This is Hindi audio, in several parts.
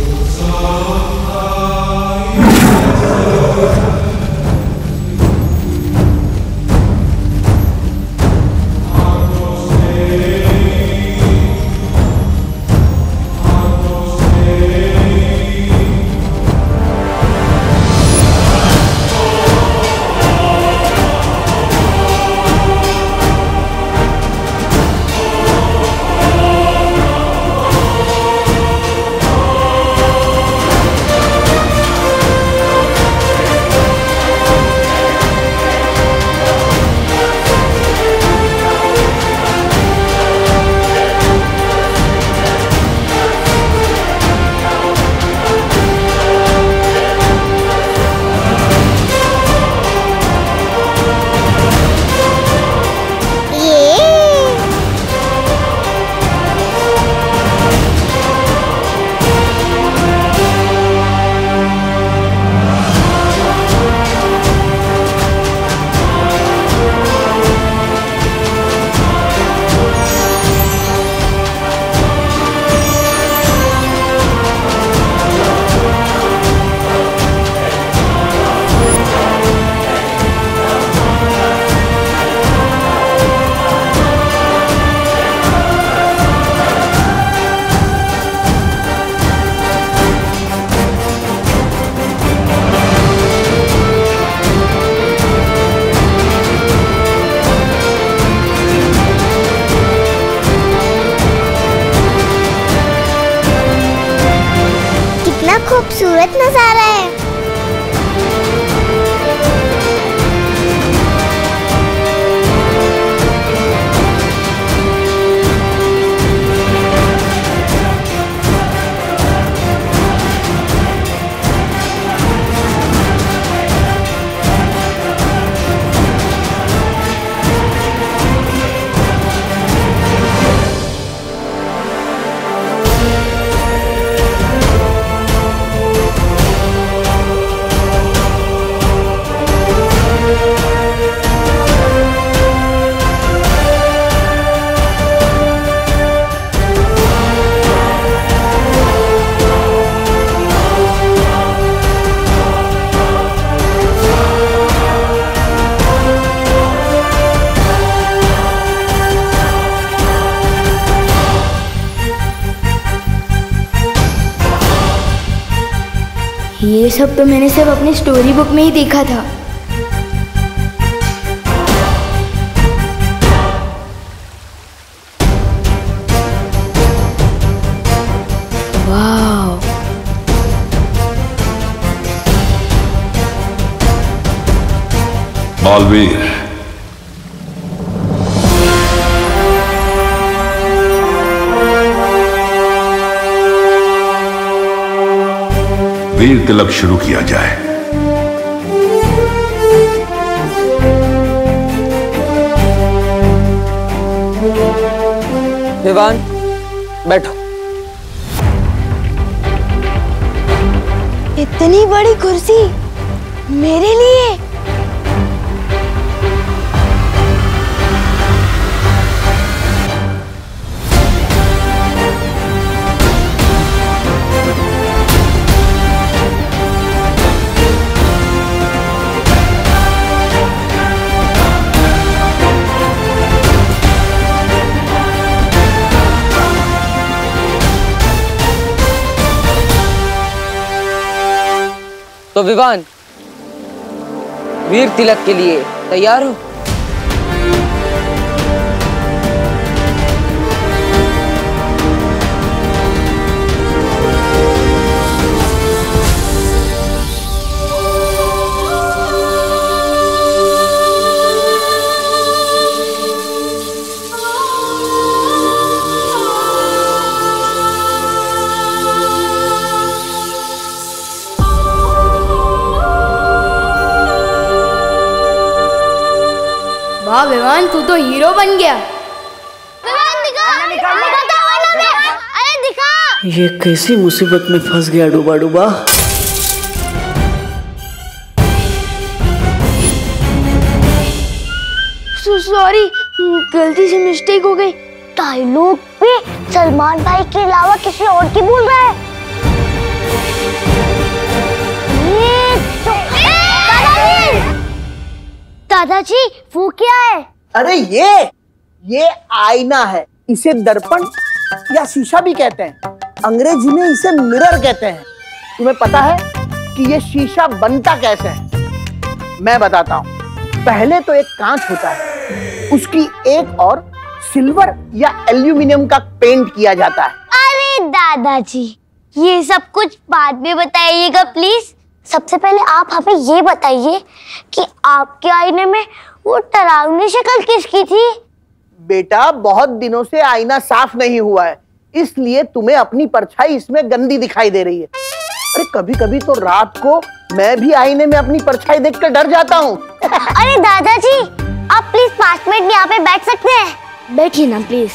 खूबसूरत नजारा है। ये सब तो मैंने सब अपनी स्टोरी बुक में ही देखा था। वाव! बालवीर, वीर तिलक शुरू किया जाए। विवान, बैठो। इतनी बड़ी कुर्सी मेरे लिए? तो विवान, वीर तिलक के लिए तैयार हो? वाह विवान, तू तो हीरो बन गया। अरे दिखा। ये कैसी मुसीबत में फंस गया डूबा डूबा। सॉरी, गलती से मिस्टेक हो गई। डायलॉग पे सलमान भाई के अलावा किसी और की बोल रहा है। दादाजी वो क्या है? अरे ये आईना है। इसे दर्पण या शीशा भी कहते हैं। अंग्रेजी में इसे मिरर कहते हैं। तुम्हें पता है कि ये शीशा बनता कैसे है? मैं बताता हूँ। पहले तो एक कांच होता है, उसकी एक और सिल्वर या एल्यूमिनियम का पेंट किया जाता है। अरे दादाजी ये सब कुछ बाद में बताइएगा प्लीज। सबसे पहले आप हमें ये बताइए कि आपके आईने में वो डरावनी शक्ल किसकी थी? बेटा बहुत दिनों से आईना साफ नहीं हुआ है, इसलिए तुम्हें अपनी परछाई इसमें गंदी दिखाई दे रही है। अरे कभी कभी तो रात को मैं भी आईने में अपनी परछाई देखकर डर जाता हूँ। अरे दादाजी आप प्लीज 5 मिनट यहाँ पे बैठ सकते हैं? बैठिए ना प्लीज।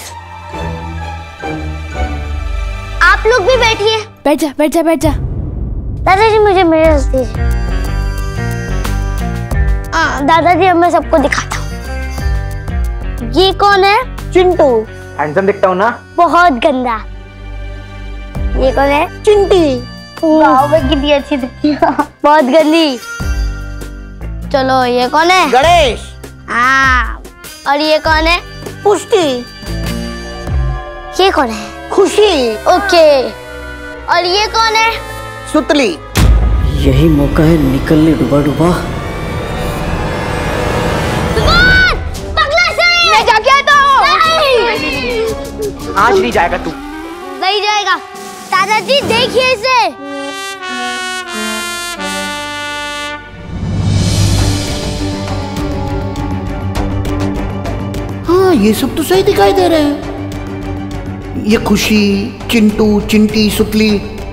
आप लोग भी बैठिए। बैठ जा बैठ जा बैठ जा। दादाजी मुझे मेरे दीजिए। दादाजी अब मैं सबको दिखाता हूँ। ये कौन है? चिंटू। हैंडसम दिखता हूँ ना? बहुत गंदा। ये कौन है? चिंटी। वाह कितनी अच्छी दिखती है। बहुत गंदी। चलो ये कौन है? गणेश। हाँ। और ये कौन है? पुष्टि। ये कौन है? खुशी। ओके। और ये कौन है? सुतली। यही मौका है निकल ले डूबा डूबा। मैं जाके आता हूँ। आज नहीं जाएगा तू। नहीं जाएगा। दादाजी देखिए इसे। हाँ ये सब तो सही दिखाई दे रहे हैं। ये खुशी, चिंटू, चिंटी, सुतली।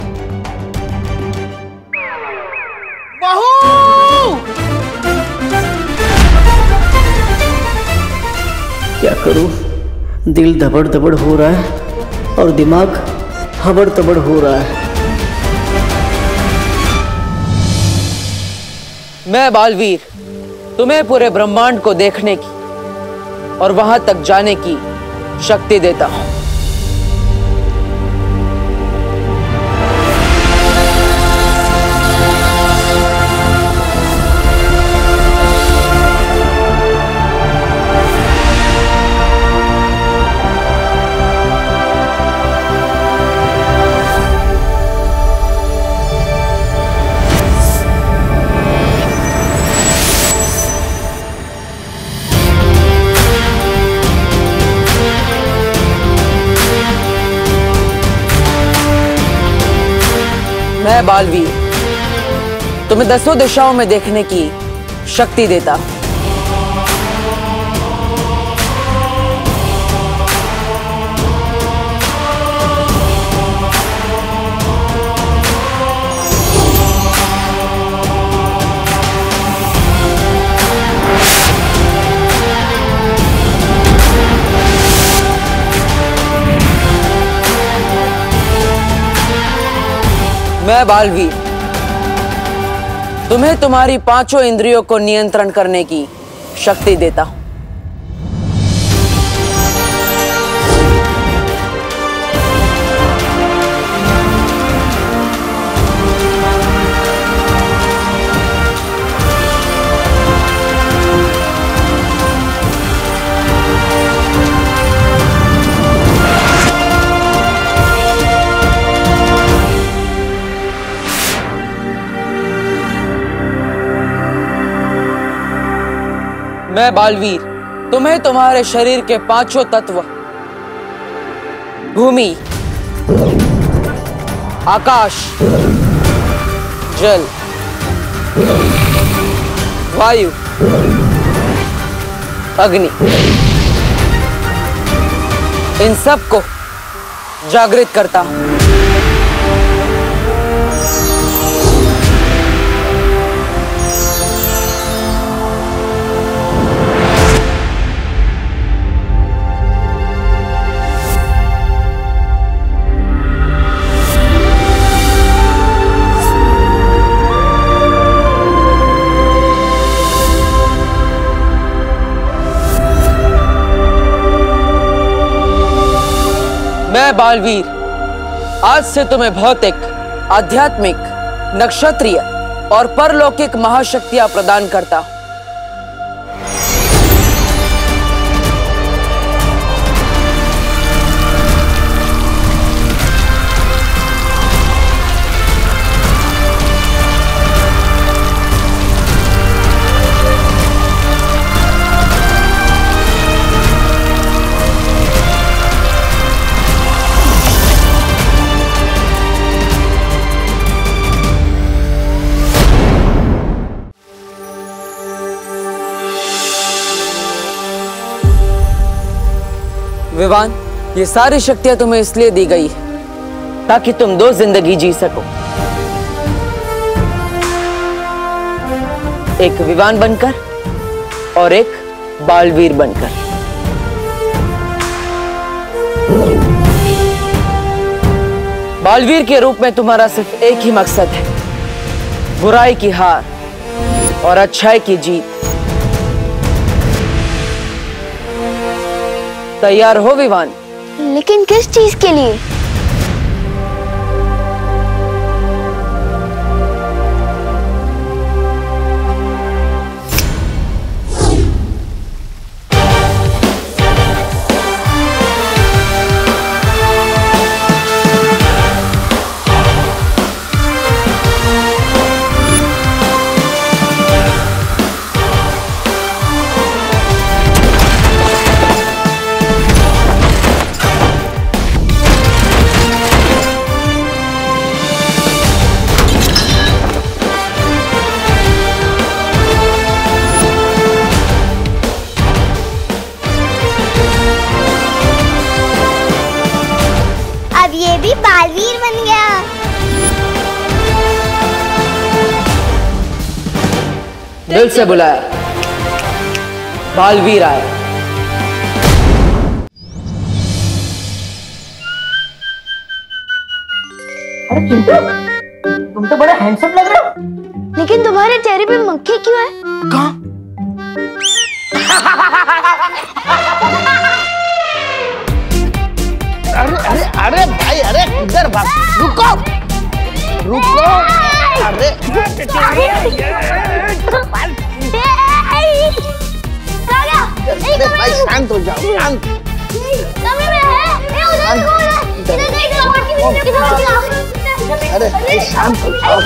क्या करूं? दिल धबड़ धबड़ हो रहा है और दिमाग हबड़ तबड़ हो रहा है। मैं बालवीर तुम्हें पूरे ब्रह्मांड को देखने की और वहां तक जाने की शक्ति देता हूं। मैं बालवीर तुम्हें 10 दिशाओं में देखने की शक्ति देता हूं। मैं बालवीर तुम्हें तुम्हारी 5 इंद्रियों को नियंत्रण करने की शक्ति देता हूं। मैं बालवीर तुम्हें तुम्हारे शरीर के 5 तत्व भूमि, आकाश, जल, वायु, अग्नि, इन सब को जागृत करता हूं। मैं बालवीर आज से तुम्हें भौतिक, आध्यात्मिक, नक्षत्रीय और परलौकिक महाशक्तियां प्रदान करता हूं। विवान, ये सारी शक्तियां तुम्हें इसलिए दी गई है ताकि तुम 2 जिंदगी जी सको, एक विवान बनकर और एक बालवीर बनकर। बालवीर के रूप में तुम्हारा सिर्फ एक ही मकसद है, बुराई की हार और अच्छाई की जीत। तैयार हो विवान? लेकिन किस चीज के लिए? ये भी बालवीर बन गया। दिल से बुलाया, बालवीर आया। अरे चिंटू, तुम तो बड़े हैंडसम लग रहे हो। लेकिन तुम्हारे चेहरे पे मक्खी क्यों है? कहाँ? अरे अरे अरे भाई, अरे इधर भाग, रुको रुको। अरे अरे भाई शांत हो जाओ, शांत। अरे भाई शांत हो जाओ,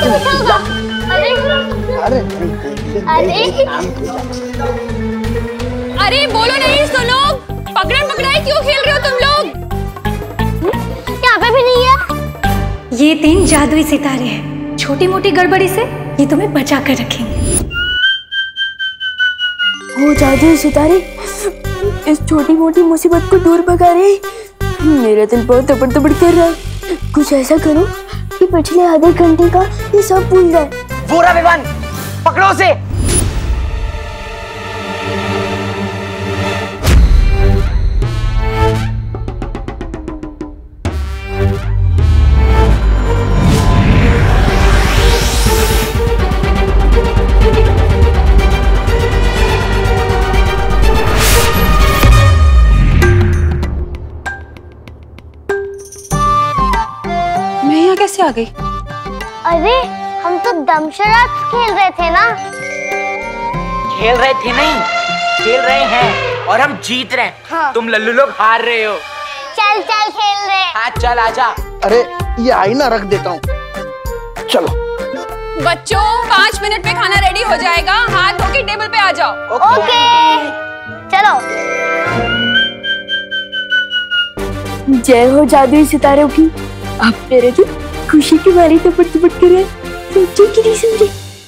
अरे अरे बोलो नहीं, सुनो। पकड़न पकड़ाई क्यों खेल रहे हो तुम लोग? यहाँ पे भी नहीं है। ये 3 जादुई सितारे हैं, छोटी मोटी गड़बड़ी से ये तुम्हें बचा कर रखेंगे। वो जादुई सितारे इस छोटी मोटी मुसीबत को दूर भगा रहे हैं। मेरा दिल बहुत तबड़ तबड़ कर रहा है। कुछ ऐसा करो कि पिछले आधे घंटे का ये सब भूल जाए। पूरा विवान, पकड़ो उसे। कैसे आ गई? अरे हम तो दमशराज खेल रहे थे ना। खेल रहे थे नहीं, खेल रहे हैं और हम जीत रहे हैं। हाँ। तुम लल्लू लोग हार रहे हो। चल चल खेल रहे। हाँ चल आजा। अरे ये आईना रख देता हूँ, चलो। बच्चों 5 मिनट में खाना रेडी हो जाएगा, हाथ धो के टेबल पे आ जाओ। ओके चलो। जय हो जादुई सितारों की। आप मेरे दिल खुशी की मारी तपड़ तपड़ कर रहे हैं। सोचिए कि नहीं समझे।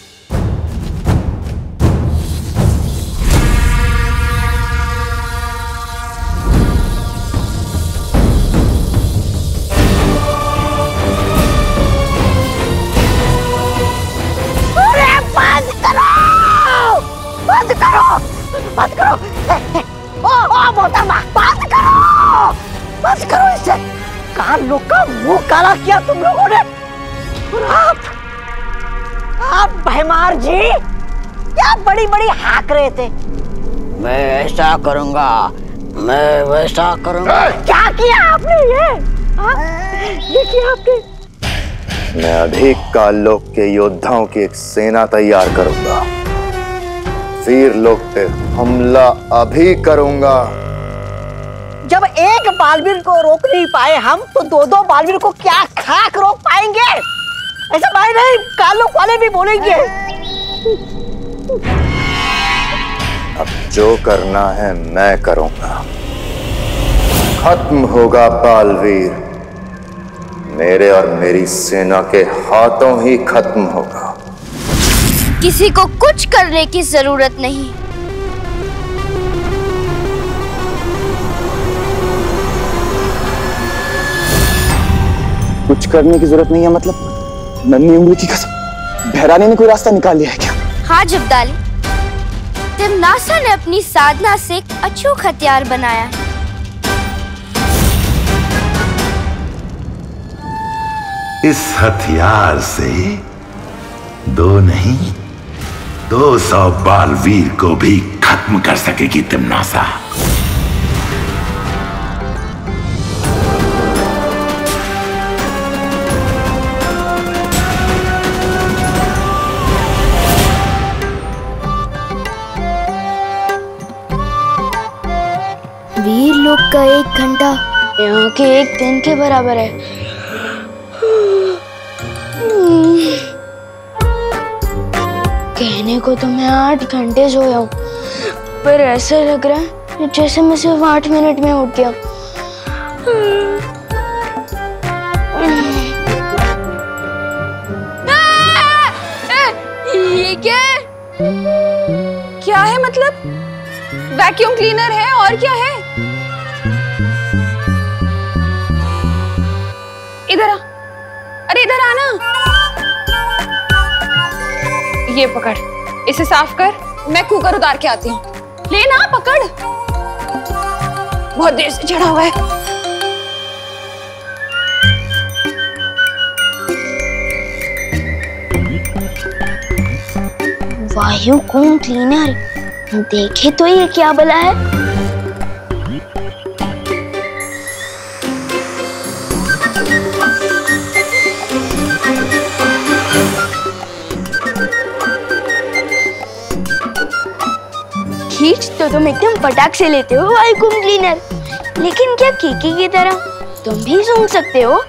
अरे बंद करो, बंद करो, बंद करो। ओ मोहतरमा, बंद करो, बंद करो इसे। कहाँ लोग का मुंह काला किया तुम लोगों ने। और आप भैमार जी क्या बड़ी बड़ी हाक रहे थे। मैं ऐसा करूंगा, मैं वैसा करूंगा। क्या किया आपने ये किया आपने। मैं अभी काल लोक के योद्धाओं की एक सेना तैयार करूंगा। वीर लोक पे हमला अभी करूंगा। जब एक बालवीर को रोक नहीं पाए हम, तो 2-2 बालवीर को क्या खाक रोक पाएंगे। ऐसा भाई नहीं, कालोक वाले भी बोलेंगे। अब जो करना है मैं करूंगा। खत्म होगा बालवीर, मेरे और मेरी सेना के हाथों ही खत्म होगा। किसी को कुछ करने की जरूरत नहीं। करने की जरूरत नहीं है। मतलब नन्ही उम्र की कसम, बहरानी ने कोई रास्ता निकाल लिया है क्या? हाँ जब्दाली, तिमनासा ने अपनी साधना से एक अचूक हथियार बनाया है। इस हथियार से 2 नहीं 200 बालवीर को भी खत्म कर सकेगी तिमनासा। वीर लोग का 1 घंटा यहाँ के 1 दिन के बराबर है। कहने को तो मैं 8 घंटे सोया हूँ, पर ऐसा लग रहा है जैसे मैं सिर्फ 8 मिनट में उठ गया। ये क्या है? क्या है मतलब? वैक्यूम क्लीनर है और क्या है? इधर आ, अरे इधर आना। ये पकड़, इसे साफ कर, मैं कुकर उतार के आती हूँ। ले ना, पकड़, बहुत देर से चढ़ा हुआ है। वायुकुम क्लीनर, देखे तो ये क्या भला है। खींच तो तुम एकदम फटाक से लेते हो वायुकुम क्लीनर, लेकिन क्या कीकी की तरह तुम भी सूंघ सकते हो?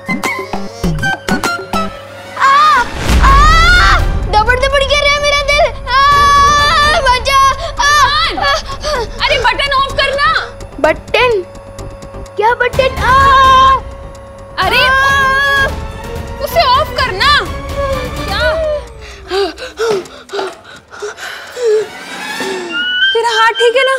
दबड़ दबड़ कर रहा है मेरा दिल। बचा। अरे बटन ऑफ करना। बटन? क्या बटन? अरे उसे ऑफ करना। क्या? तेरा हाथ ठीक है ना?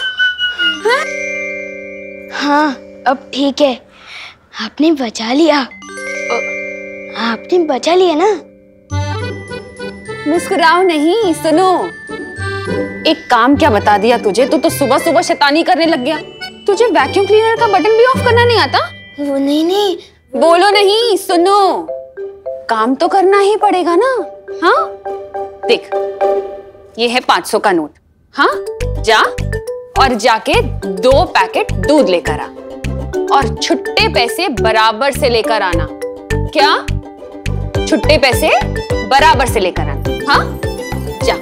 हाँ अब ठीक है। आपने बचा लिया। आपने बचा लिया ना? मुस्कुराओ नहीं, सुनो। एक काम क्या बता दिया तुझे? तू तो सुबह सुबह शैतानी करने लग गया। तुझे वैक्यूम क्लीनर का बटन भी ऑफ करना नहीं आता? वो नहीं। बोलो नहीं, सुनो। काम तो करना ही पड़ेगा ना। हाँ देख, ये है 500 का नोट। हाँ जा और जाके 2 पैकेट दूध लेकर आ और छुट्टे पैसे बराबर से लेकर आना। क्या? छुट्टे पैसे बराबर से लेकर आना। हाँ जा।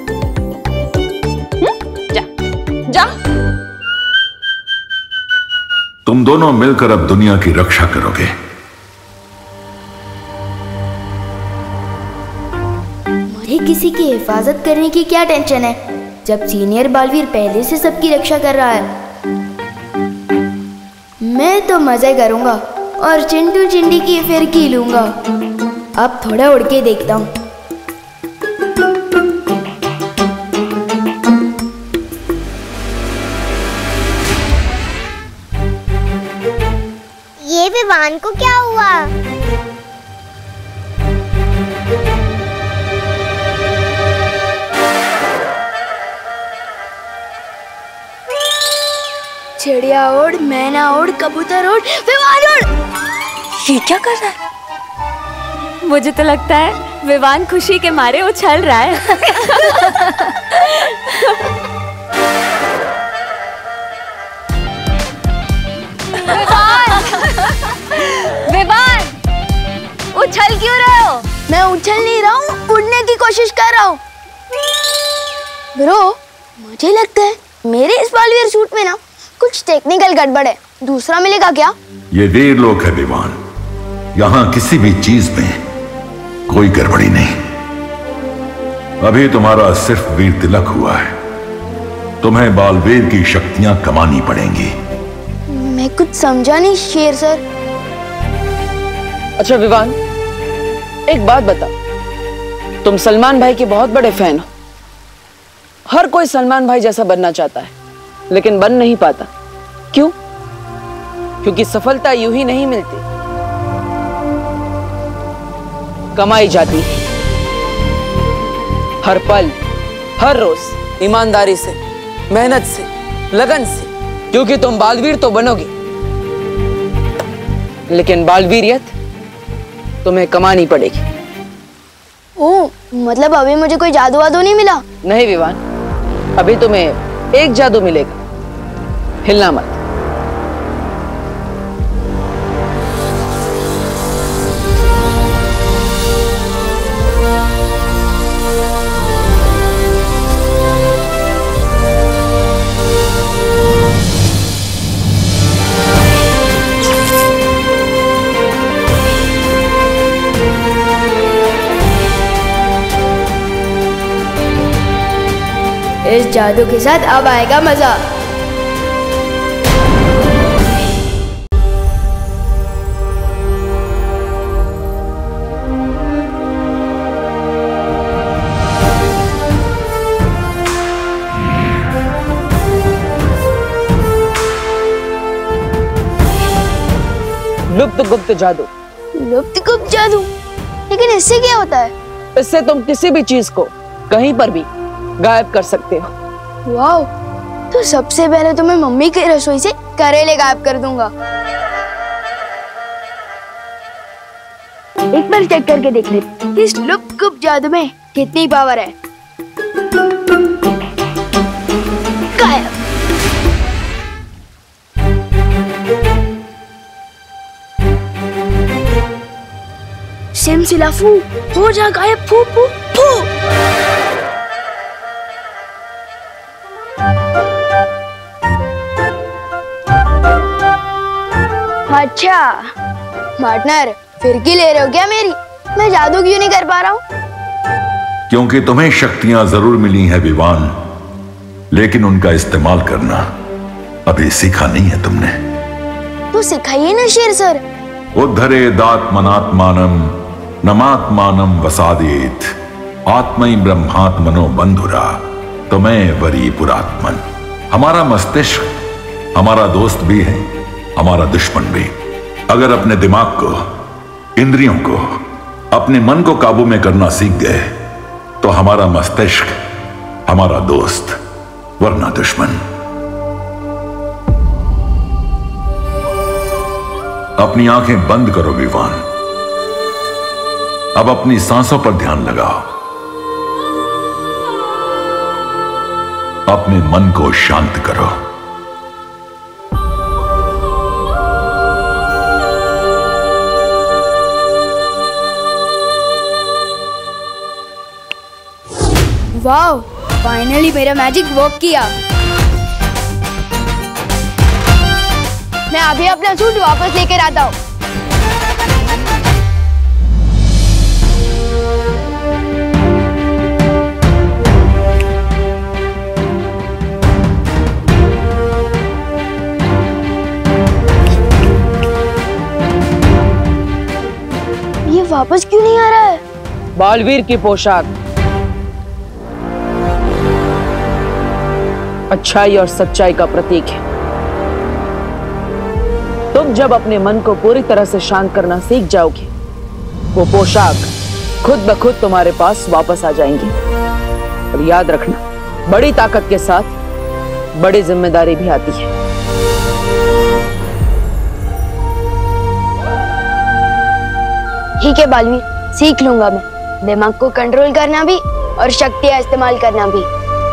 जा जा। तुम दोनों मिलकर अब दुनिया की रक्षा करोगे। मुझे किसी की हिफाजत करने की क्या टेंशन है, जब सीनियर बालवीर पहले से सबकी रक्षा कर रहा है। मैं तो मजे करूंगा और चिंटू चिंडी की फिरकी लूंगा। अब थोड़ा उड़ के देखता हूँ। ये विवान को क्या हुआ? चिड़िया उड़, मैना उड़, कबूतर उड़, विवान उड़। ये क्या कर रहा है? मुझे तो लगता है विवान खुशी के मारे उछल रहा है। विवान, उछल क्यों रहे हो? मैं उछल नहीं रहा हूँ, उड़ने की कोशिश कर रहा हूँ। ब्रो, मुझे लगता है मेरे इस बालवीर सूट में ना कुछ टेक्निकल गड़बड़ है। दूसरा मिलेगा क्या? ये वीर लोग है विवान, यहाँ किसी भी चीज में कोई गड़बड़ी नहीं। अभी तुम्हारा सिर्फ वीर तिलक हुआ है, तुम्हें बालवीर की शक्तियां कमानी पड़ेंगी। मैं कुछ समझा नहीं शेर सर। अच्छा विवान, एक बात बता, तुम सलमान भाई के बहुत बड़े फैन हो। हर कोई सलमान भाई जैसा बनना चाहता है, लेकिन बन नहीं पाता। क्यों? क्योंकि सफलता यूं ही नहीं मिलती। कमाई जाती है, हर पल हर रोज ईमानदारी से, मेहनत से, लगन से, क्योंकि तुम बालवीर तो बनोगे, लेकिन बालवीरियत तुम्हें कमानी पड़ेगी। ओह, मतलब अभी मुझे कोई जादू वादू नहीं मिला? नहीं विवान, अभी तुम्हें एक जादू मिलेगा, हिलना मत। इस जादू के साथ अब आएगा मजा। लुप्त गुप्त जादू। लुप्त गुप्त जादू? लेकिन इससे क्या होता है? इससे तुम किसी भी चीज को कहीं पर भी गायब कर सकते हो। वाओ, तो सबसे पहले तो मैं मम्मी की रसोई से करेले गायब कर दूंगा। एक बार चेक करके देख लेते इस लुप्त गुप्त जादू में कितनी पावर है। गायब। सिमसिलाफू हो जा गायब, फू फू फू। अच्छा पार्टनर, फिरकी ले रहे हो क्या मेरी? मैं जादू क्यों नहीं कर पा रहा हूँ? क्योंकि तुम्हें शक्तियां जरूर मिली हैं विवान, लेकिन उनका इस्तेमाल करना अभी सीखा नहीं है तुमने। तो सिखाइए ना शेर सर। उद्धरेदात्मनात्मानं नमात्मानं वसादेत आत्मै ब्रह्मात्मनो बंधुरा तुम्हें वरी पुरात्मन। हमारा मस्तिष्क हमारा दोस्त भी है, हमारा दुश्मन भी। अगर अपने दिमाग को, इंद्रियों को, अपने मन को काबू में करना सीख गए तो हमारा मस्तिष्क हमारा दोस्त वरना दुश्मन। अपनी आंखें बंद करो विवान। अब अपनी सांसों पर ध्यान लगाओ। अपने मन को शांत करो। वाओ, फाइनली मेरा मैजिक वर्क किया। मैं अभी अपना सूट वापस लेकर आता हूँ। ये वापस क्यों नहीं आ रहा है? बालवीर की पोशाक अच्छाई और सच्चाई का प्रतीक है। तुम जब अपने मन को पूरी तरह से शांत करना सीख जाओगे, वो पोशाक खुद ब खुद तुम्हारे पास वापस आ जाएंगी। और याद रखना, बड़ी ताकत के साथ बड़ी जिम्मेदारी भी आती है। ठीक है बालवीर, सीख लूंगा मैं दिमाग को कंट्रोल करना भी और शक्तियां इस्तेमाल करना भी।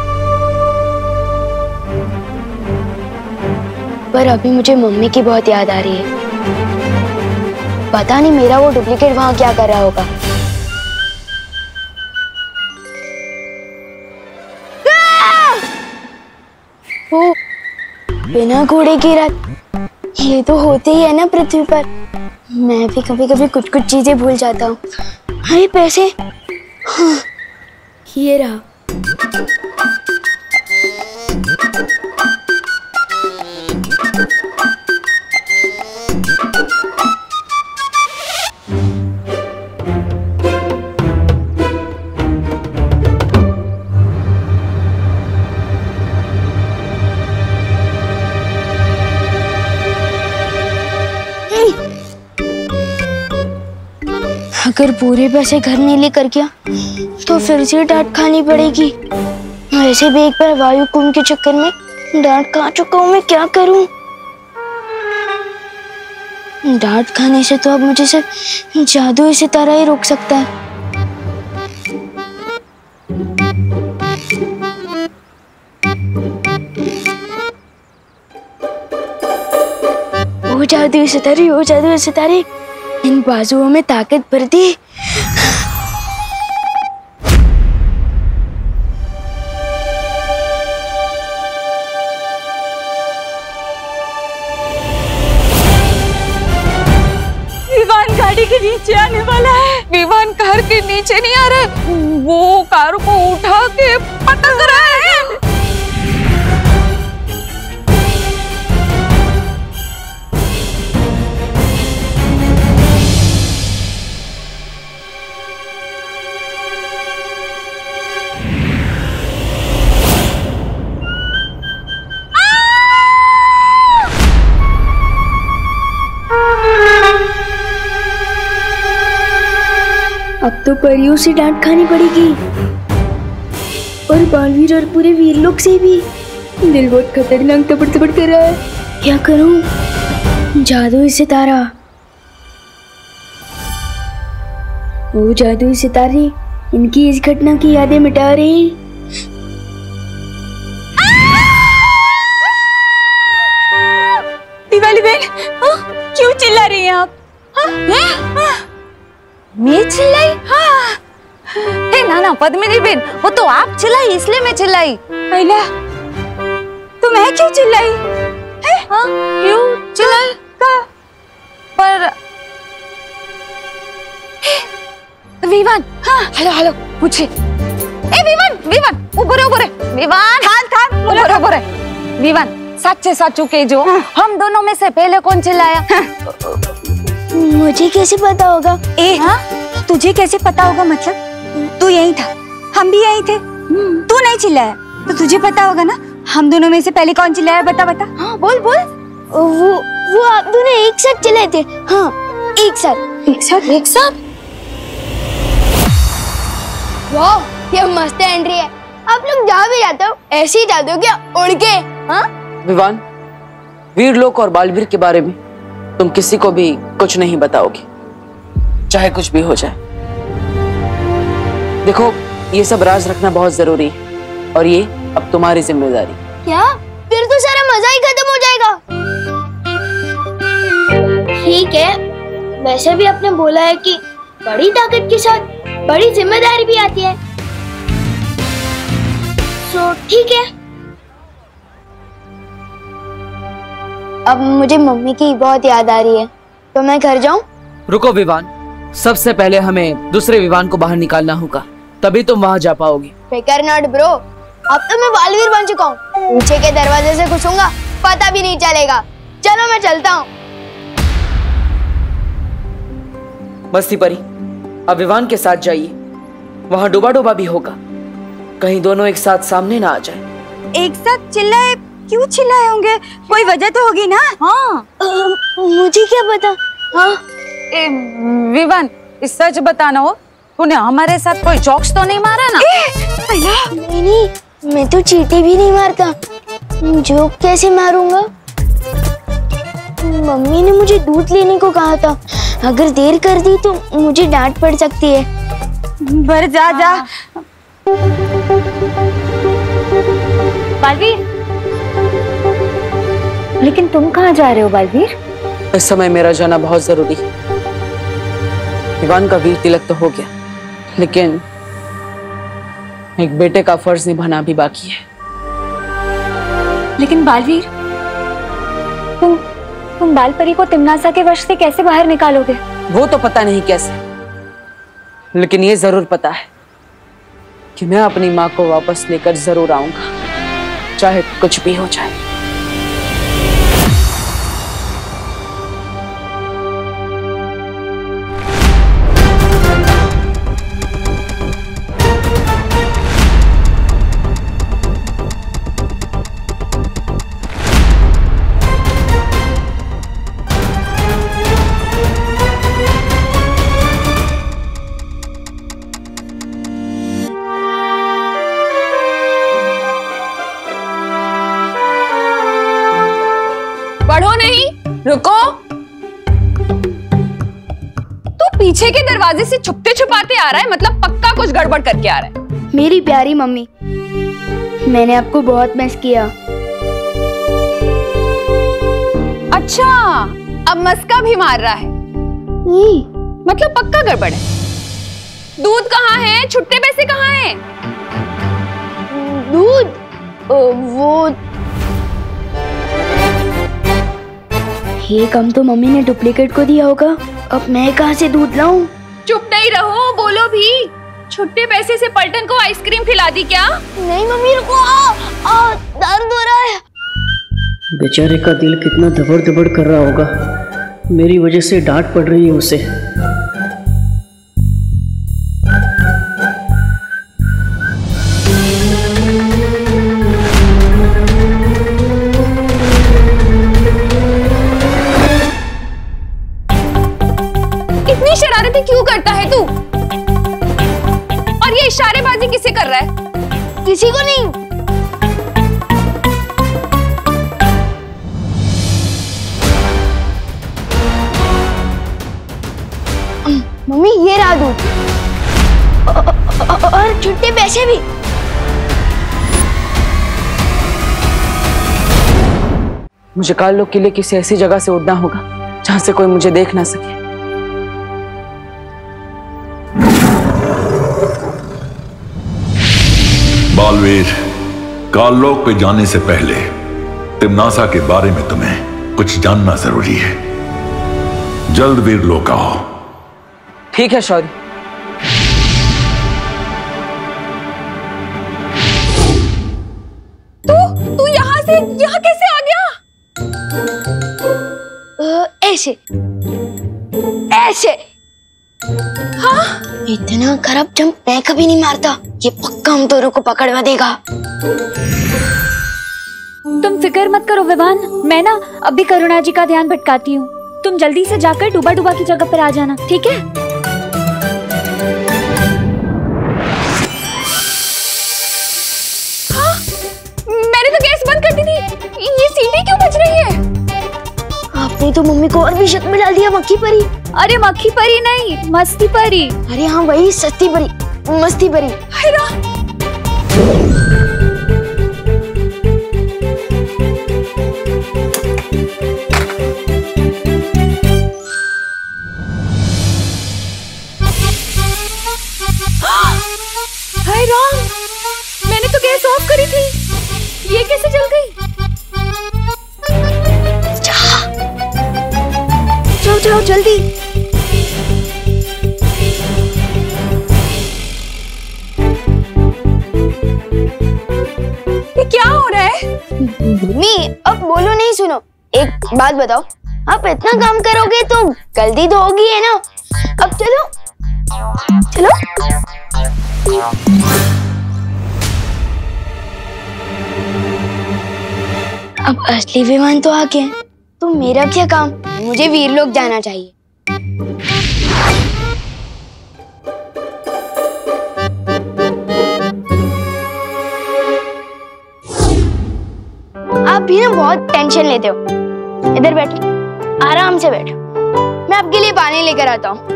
पर अभी मुझे मम्मी की बहुत याद आ रही है। पता नहीं मेरा वो डुप्लीकेट वहां क्या कर रहा होगा। ओ, बिना घोड़े की रात, ये तो होते ही है ना पृथ्वी पर। मैं भी कभी कभी कुछ कुछ चीजें भूल जाता हूँ। हाँ, ये पैसे, हाँ, ये रहा। अगर पूरे पैसे घर नहीं लेकर गया तो फिर से डांट खानी पड़ेगी। वैसे भी एक बार वायु कुंभ के चक्कर में डांट खा चुका हूँ, मैं क्या करूँ? डांट खाने से तो अब मुझे सिर्फ जादुई सितारा ही रोक सकता है। ओ जादुई सितारे, ओ जादुई सितारे, इन बाजुओं में ताकत भर दी। विवान गाड़ी के नीचे आने वाला है। विवान कार के नीचे नहीं आ रहा है, वो कार को उठा के पटक रहा है। अब तो परियों से डांट खानी पड़ेगी और बालवीर और पूरे वीरलोक से भी। दिल बहुत खतरनाक तबड़ तबड़ कर रहा है, क्या करूं? जादुई सितारा, वो जादुई सितारे इनकी इस घटना की यादें मिटा रहे। दिवाली बहन, क्यों चिल्ला रही हैं आप? मैं चिल्लाई? हाँ। हे नाना पद्मिनी बहन, वो तो आप चिल्लाई इसलिए मैं चिल्लाई। पहला तो मैं क्यों चिल्लाई? हाँ? क्यों चिल्लाई? पर विवान, हाँ हेलो हेलो पूछे। ए विवान, विवान ऊपर ऊपर है। विवान थान ऊपर ऊपर है। विवान सच्चे सच्चू के जो हम दोनों में से पहले कौन चिल्लाया? मुझे कैसे पता होगा? तुझे कैसे पता होगा मतलब? तू यही था, हम भी यही थे। तू नहीं चिल्लाया तो तुझे पता होगा ना। हम दोनों में से पहले कौन चिल्लाया? बता बता। हाँ बोल बोल। वो आप दोनों एक साथ चिल्लाए थे। हाँ एक साथ। वाह ये मस्त एंट्री है। आप लोग जा भी जाते हो, ऐसे ही जाते हो क्या उड़ के? हाँ विवान, वीरलोक और बालवीर के बारे में तुम किसी को भी कुछ नहीं बताओगे, चाहे कुछ भी हो जाए। देखो ये सब राज रखना बहुत जरूरी है और ये अब तुम्हारी जिम्मेदारी। क्या? फिर तो सारा मजा ही खत्म हो जाएगा। ठीक है, वैसे भी आपने बोला है कि बड़ी ताकत के साथ बड़ी जिम्मेदारी भी आती है, तो ठीक है। अब मुझे मम्मी की बहुत याद आ रही है, तो मैं घर जाऊं? रुको विवान, सबसे पहले हमें दूसरे विवान को बाहर निकालना होगा, तभी तुम वहां जा पाओगी। फिकर नॉट ब्रो, अब तो मैं बालवीर बन चुका हूँ। पीछे के दरवाजे से घुसूंगा, पता भी नहीं चलेगा। चलो मैं चलता हूँ। मस्ती परी, अब विवान के साथ जाइए, वहां डूबा डूबा भी होगा, कहीं दोनों एक साथ सामने ना आ जाए। एक साथ चिल्लाए? क्यों चिल्लाए होंगे? कोई वजह तो होगी ना। हाँ मुझे क्या पता। हाँ विवान सच बताना हो, तूने हमारे साथ कोई जोक्स तो नहीं मारा ना? नहीं, मैं तो चींटी भी नहीं मारता। जोक कैसे मारूंगा? मम्मी ने मुझे दूध लेने को कहा था, अगर देर कर दी तो मुझे डांट पड़ सकती है। बर जा जा। बालवीर, लेकिन तुम कहाँ जा रहे हो बालवीर? इस समय मेरा जाना बहुत जरूरी है। विवान का वीर तिलक तो हो गया, लेकिन एक बेटे का फर्ज निभाना भी बाकी है। लेकिन बालवीर, तुम बालपरी को तिम्नासा के वश से कैसे बाहर निकालोगे? वो तो पता नहीं कैसे, लेकिन ये जरूर पता है कि मैं अपनी माँ को वापस लेकर जरूर आऊंगा, चाहे कुछ भी हो जाए। रुको, तू पीछे के दरवाजे से छुपते छुपाते आ रहा है, मतलब पक्का कुछ गड़बड़ करके आ रहा है। मेरी प्यारी मम्मी, मैंने आपको बहुत मिस किया। अच्छा, अब मस्का भी मार रहा है। मतलब पक्का गड़बड़ है। दूध कहाँ है? छुट्टे पैसे कहाँ हैं? दूध वो ये कम तो मम्मी ने डुप्लीकेट को दिया होगा। अब मैं कहाँ से दूध लाऊं? चुप नहीं रहो, बोलो भी। छुट्टे पैसे से पलटन को आइसक्रीम खिला दी क्या? नहीं मम्मी, रुको, दर्द हो रहा है। बेचारे का दिल कितना दबड़ दबड़ कर रहा होगा। मेरी वजह से डांट पड़ रही है उसे। इतनी शरारतें क्यों करता है तू? और ये इशारेबाजी किसे कर रहा है? किसी को नहीं। मम्मी ये रहा दूध और छुट्टे पैसे भी। मुझे काललोक के लिए किसी ऐसी जगह से उड़ना होगा जहां से कोई मुझे देख ना सके। बालवीर, काललोक पे जाने से पहले तिम्नासा के बारे में तुम्हें कुछ जानना जरूरी है। जल्द वीरलोक आओ। ठीक है शौर्य। तू यहाँ कैसे आ गया? ऐसे ऐसे। हाँ? इतना खराब जंप मैं कभी नहीं मारता। ये पक्का हम दोनों को पकड़वा देगा। तुम फिक्र मत करो विवान, मैं ना अभी करुणा जी का ध्यान भटकाती हूँ। तुम जल्दी से जाकर डूबा डूबा की जगह पर आ जाना, ठीक है? हाँ? मैंने तो गैस बंद कर दी थी। ये सीटी क्यों बज रही है? आपने तो मम्मी को और भी शक में डाल दिया। मक्खी परी। अरे मक्खी परी नहीं, मस्ती परी। अरे हाँ वही, सस्ती परी, मस्ती परी। हाय राम, मैंने तो गैस ऑफ करी थी, ये कैसे जल गई? जाओ जाओ जल्दी। ये क्या हो रहा है? मम्मी अब बोलो नहीं, सुनो एक बात बताओ। आप इतना काम करोगे तो गलती तो होगी है ना। अब चलो चलो। अब असली विमान तो आ गए, तो मेरा क्या काम? मुझे वीरलोक जाना चाहिए। आप भी ना बहुत टेंशन लेते हो। इधर बैठो, आराम से बैठो, मैं आपके लिए पानी लेकर आता हूँ।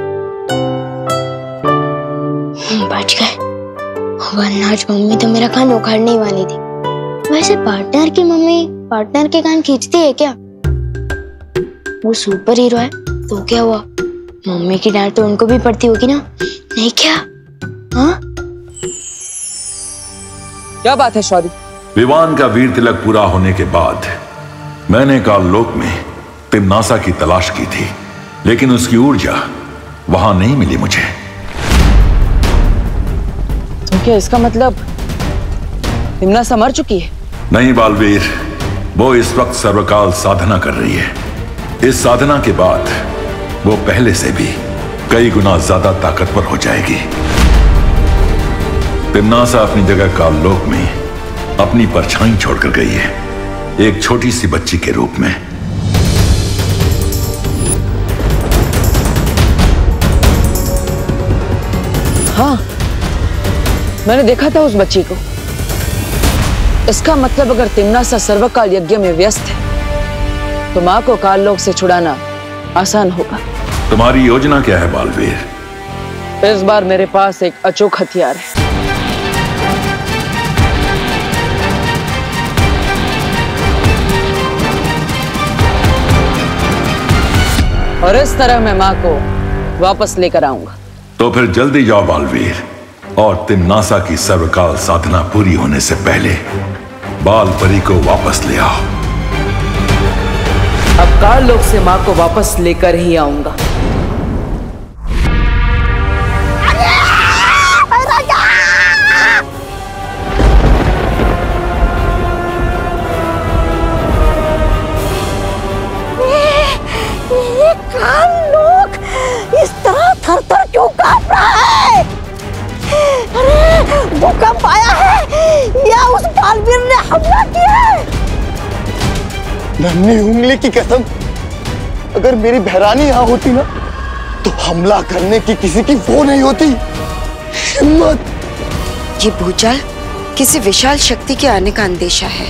बच गए, वरना आज मम्मी तो मेरा कान उखाड़ने ही वाली थी। वैसे पार्टनर की मम्मी पार्टनर के कान खींचती है क्या? वो सुपर हीरो है तो क्या हुआ, मम्मी की डांट तो उनको भी पड़ती होगी ना, नहीं क्या? हाँ? क्या बात है शौर्य? विवान का वीर तिलक पूरा होने के बाद मैंने काललोक में तिम्नासा की तलाश की थी, लेकिन उसकी ऊर्जा वहां नहीं मिली मुझे। तो क्या इसका मतलब तिम्नासा मर चुकी है? नहीं बालवीर, वो इस वक्त सर्वकाल साधना कर रही है। इस साधना के बाद वो पहले से भी कई गुना ज्यादा ताकतवर हो जाएगी। तिम्नासा अपनी जगह काललोक में अपनी परछाई छोड़कर गई है, एक छोटी सी बच्ची के रूप में। हाँ, मैंने देखा था उस बच्ची को। इसका मतलब अगर तिम्नासा सर्वकाल यज्ञ में व्यस्त है तो माँ को काललोक से छुड़ाना आसान होगा। तुम्हारी योजना क्या है बालवीर? इस बार मेरे पास एक अचूक हथियार है। और इस तरह मैं माँ को वापस लेकर आऊंगा। तो फिर जल्दी जाओ बालवीर, और तिम्नासा की सर्वकाल साधना पूरी होने से पहले बाल परी को वापस ले आओ। अब काललोक से माँ को वापस लेकर ही आऊंगा। काललोक इस तरह थर-थर क्यों कांप रहा है? अरे भूकंप आया है या उस बालवीर ने हमला किया है? नन्ही उंगली की कसम, अगर मेरी बहरानी यहाँ होती ना तो हमला करने की किसी की वो नहीं होती हिम्मत। ये भूचाल किसी विशाल शक्ति के आने का अंदेशा है।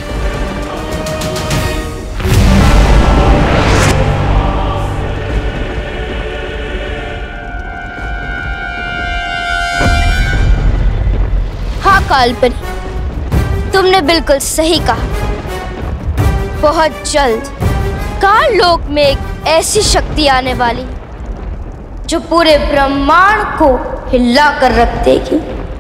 हाँ कालपरी, तुमने बिल्कुल सही कहा। बहुत जल्द काललोक में एक ऐसी शक्ति आने वाली जो पूरे ब्रह्मांड को हिला कर रख देगी।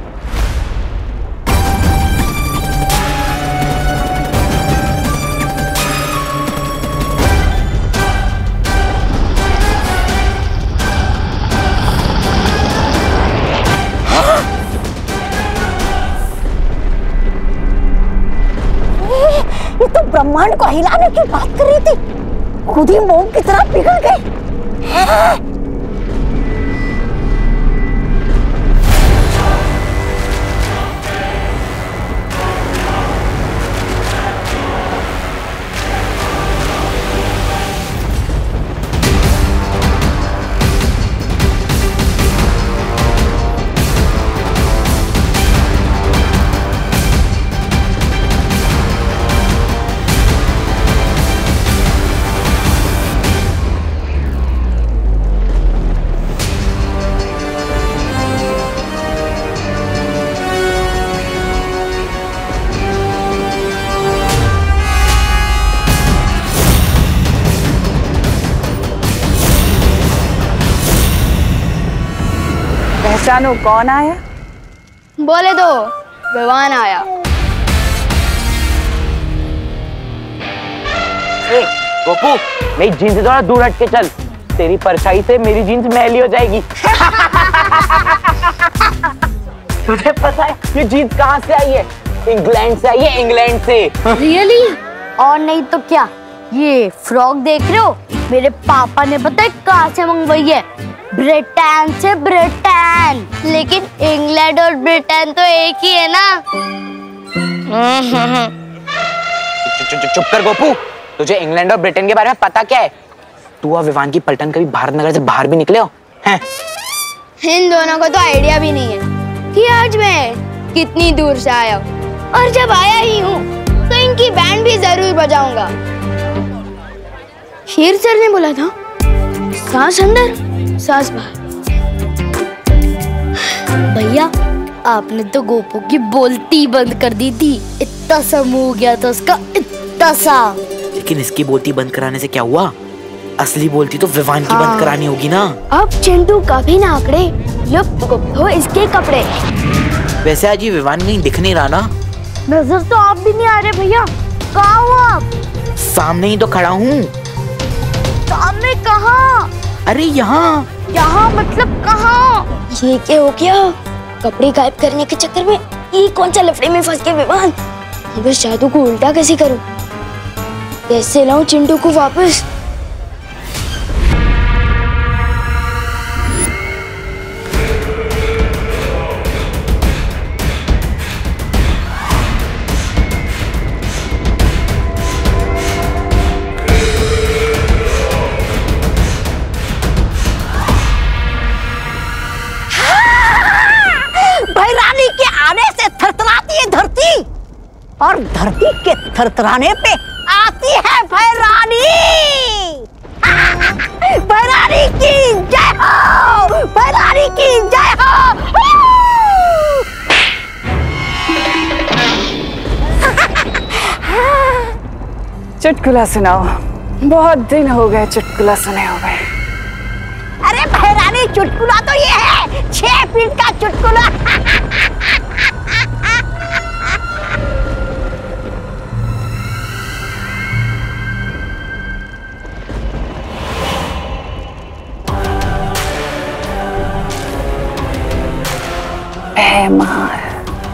ये तो ब्रह्मांड को हिलाने की बात कर रही थी, खुद ही मोम की तरह पिघल गई। पहचानो कौन आया? बोले दो, विवान आया। गोपू, मेरी जीन्स से थोड़ा दूर हट के चल, तेरी परछाई से मेरी जीन्स मैली हो जाएगी। तुझे पता है ये जीन्स कहाँ से आई है? इंग्लैंड से आई है, इंग्लैंड से। रियली? और नहीं तो क्या, ये फ्रॉक देख रहे हो, मेरे पापा ने पता है कहाँ से मंगवाई है? ब्रिटेन से। ब्रिटेन, लेकिन इंग्लैंड और ब्रिटेन तो एक ही है ना। चुप कर गोपू, तुझे इंग्लैंड और ब्रिटेन के बारे में पता क्या है? तू और विवान की पलटन कभी भारत नगर से बाहर भी निकले हो हैं? इन दोनों को तो आइडिया भी नहीं है कि आज मैं कितनी दूर से आया हूँ, और जब आया ही हूँ तो इनकी बैंड भी जरूर बजाऊंगा। शेर सर ने बोला था, सांस अंदर सांस बाहर। भैया, आपने तो गोपू की बोलती बंद कर दी थी। इतना सा मुंह हो गया था उसका, इतना सा। लेकिन इसकी बोलती बंद कराने से क्या हुआ? असली बोलती तो विवान की बंद करानी होगी ना। अब चिंटू काफी ना आंकड़े, तो इसके कपड़े। वैसे आज ये विवान कहीं दिख नहीं रहा ना? नजर तो आप भी नहीं आ रहे भैया, कहाँ हो आप? सामने ही तो खड़ा हूँ। सामने कहाँ? अरे यहाँ। यहाँ मतलब कहाँ? ये क्या हो गया? कपड़े गायब करने के चक्कर में ये कौन सा लफड़े में फंस गया विवान? अब इस जादू को उल्टा कैसे करूं? कैसे लाऊं चिंटू को वापस? और धरती के थरथराने पे आती है भैरानी। भैरानी की जय हो, भैरानी की जय हो। चुटकुला सुनाओ, बहुत दिन हो गए चुटकुला सुने हुए। अरे भैरानी, चुटकुला तो ये है 6 फीट का चुटकुला। मार,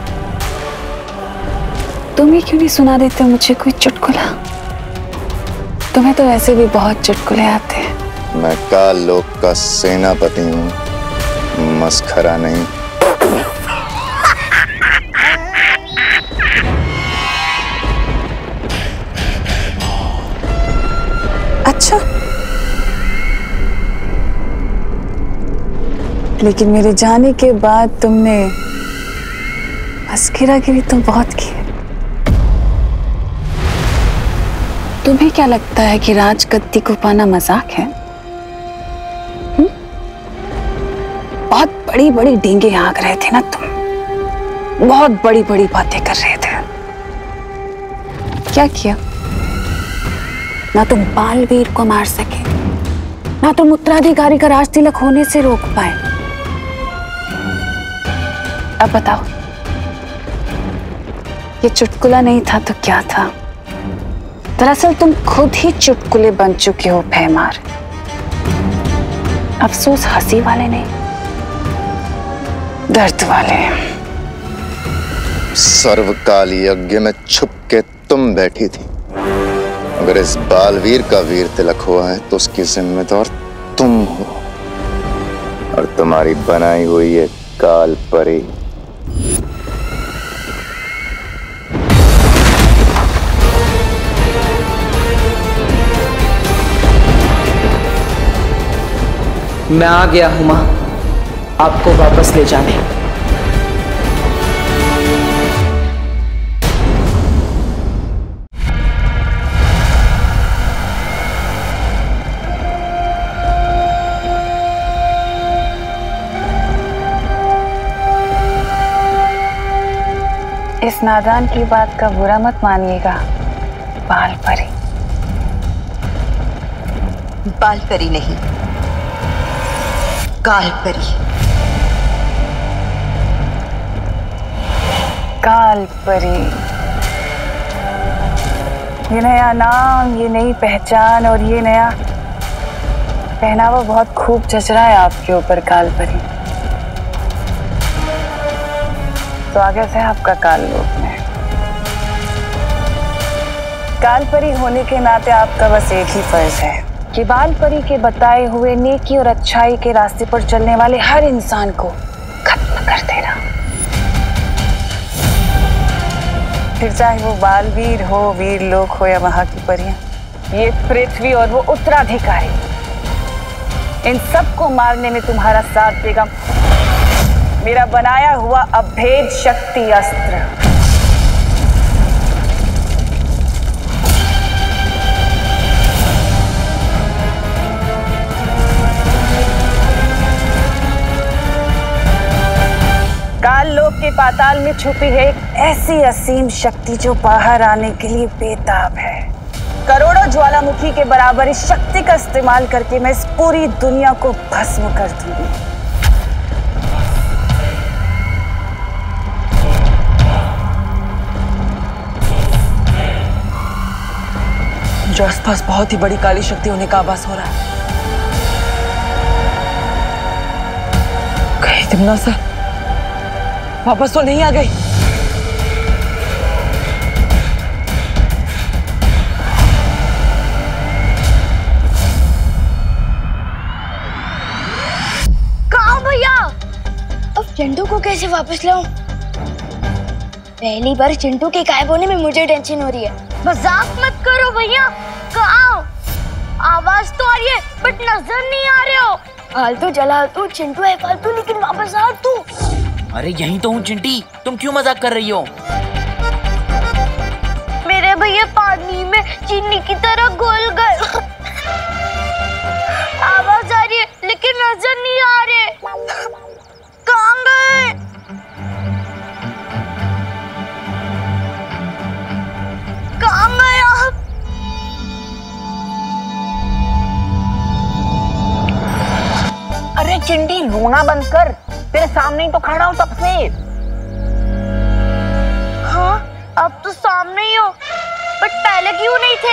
तुम्हें क्यों नहीं सुना देते मुझे कोई चुटकुला? तुम्हें तो वैसे भी बहुत चुटकुले आते हैं। मैं काल लोक का सेनापति हूँ, मस्खरा नहीं। अच्छा, लेकिन मेरे जाने के बाद तुमने मस्खरागिरी तो बहुत की है। तुम्हें क्या लगता है कि राजगद्दी को पाना मजाक है? बहुत बड़ी बड़ी डींगे हाँक रहे थे ना तुम, बहुत बड़ी बड़ी बातें कर रहे थे। क्या किया? ना तुम बालवीर को मार सके, ना तुम उत्तराधिकारी का राज तिलक होने से रोक पाए। अब बताओ, ये चुटकुला नहीं था तो क्या था? दरअसल तुम खुद ही चुटकुले बन चुके हो भैमार। अफसोस हंसी वाले नहीं, दर्द वाले। सर्वकाल यज्ञ में छुप के तुम बैठी थी। अगर इस बालवीर का वीर तिलक हुआ है तो उसकी जिम्मेदार तुम हो, और तुम्हारी बनाई हुई ये काल परी। मैं आ गया हूं मां, आपको वापस ले जाने। इस नादान की बात का बुरा मत मानिएगा बाल परी। बाल परी नहीं, काल परी। काल परी, ये नया नाम, ये नई पहचान और ये नया पहनावा बहुत खूब जच रहा है आपके ऊपर काल परी। स्वागत है आपका काल लोक में। काल परी होने के नाते आपका बस एक ही फर्ज है कि बाल परी के बताए हुए नेकी और अच्छाई के रास्ते पर चलने वाले हर इंसान को खत्म कर देना। फिर चाहे वो बालवीर हो, वीर लोक हो या वहां की परियां, ये पृथ्वी और वो उत्तराधिकारी, इन सबको मारने में तुम्हारा साथ देगा मेरा बनाया हुआ अभेद शक्ति अस्त्र। काल लोक के पाताल में छुपी है एक ऐसी असीम शक्ति जो बाहर आने के लिए बेताब है। करोड़ों ज्वालामुखी के बराबर इस शक्ति का इस्तेमाल करके मैं इस पूरी दुनिया को भस्म कर दूंगी। जो आसपास बहुत ही बड़ी काली शक्ति होने का आभास हो रहा है। कहीं तिमना सा वापस तो नहीं आ गई? कहाँ भैया? अब चिंटू को कैसे वापस लाऊं? पहली बार चिंटू के गायब होने में मुझे टेंशन हो रही है। मजाक मत करो भैया, कहाँ? आवाज तो आ रही है बट नजर नहीं आ रहे हो। फालतू जला तू, चिंटू है फालतू, लेकिन वापस आ तू। अरे यहीं तो हूँ चिंटी, तुम क्यों मजाक कर रही हो? मेरे भैया ये पानी में चीनी की तरह घुल गए। आवाज आ रही है लेकिन नजर नहीं आ रहे। कहाँ गए? कहाँ गए आप? अरे चिंटी, रोना बंद कर, तेरे सामने ही तो खड़ा हूं तब से। हाँ, अब तो सामने ही हो, बट पहले क्यों नहीं थे?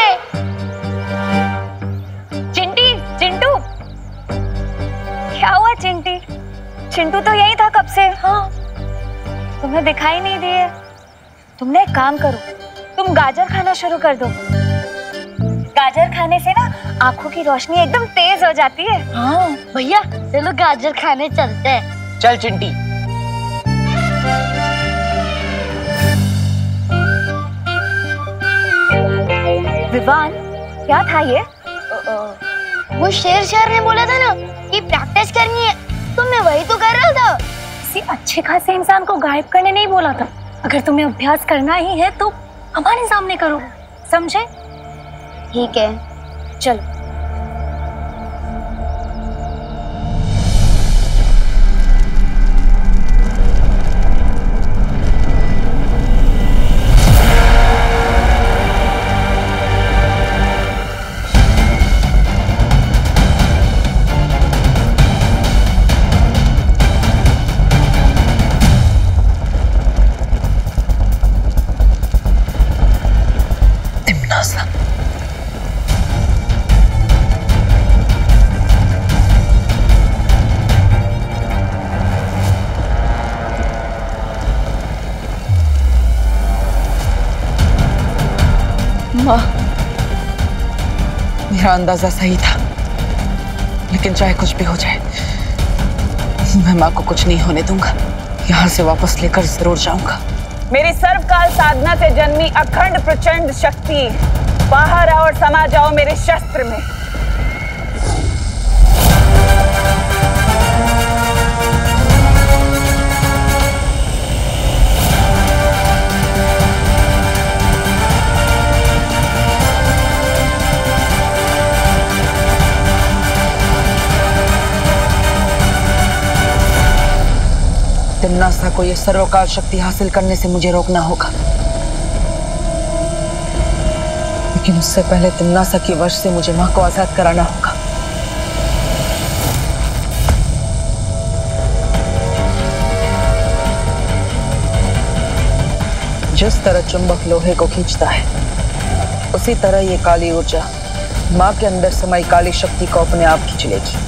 चिंटी, चिंटू, क्या हुआ चिंटी? चिंटू तो यही था कब से। हाँ, तुम्हें दिखाई नहीं दिए। तुमने एक काम करो, तुम गाजर खाना शुरू कर दो। गाजर खाने से ना आंखों की रोशनी एकदम तेज हो जाती है। हाँ भैया, चलो गाजर खाने चलते हैं। चल चिंटी। विवान, क्या था ये? वो शेर ने बोला था ना कि प्रैक्टिस करनी है, तो मैं वही तो कर रहा था। किसी अच्छे खासे इंसान को गायब करने नहीं बोला था। अगर तुम्हें अभ्यास करना ही है तो हमारे सामने करो, समझे? ठीक है, चलो। माँ, मेरा अंदाजा सही था, लेकिन चाहे कुछ भी हो जाए, मैं माँ को कुछ नहीं होने दूंगा। यहाँ से वापस लेकर जरूर जाऊंगा। मेरी सर्वकाल साधना से जन्मी अखंड प्रचंड शक्ति, बाहर आओ और समा जाओ मेरे शस्त्र में। तिम्नासा को यह सर्वकाल शक्ति हासिल करने से मुझे रोकना होगा, लेकिन उससे पहले तिम्नासा की वश से मुझे मां को आजाद कराना होगा। जिस तरह चुंबक लोहे को खींचता है, उसी तरह ये काली ऊर्जा मां के अंदर समाई काली शक्ति को अपने आप खींच लेगी।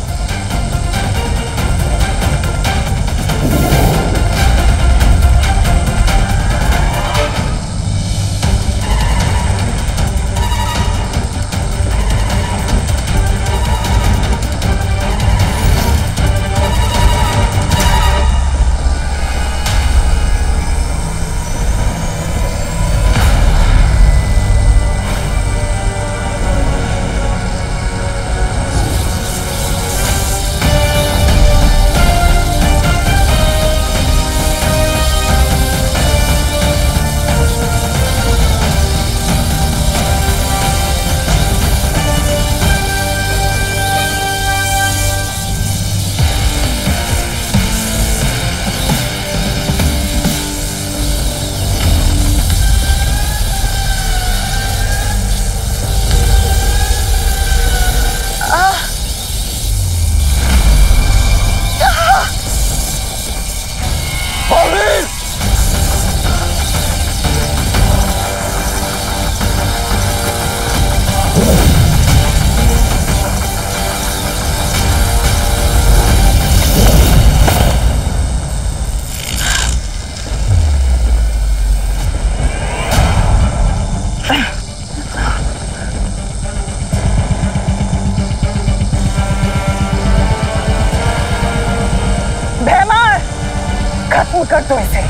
कर दो इसे।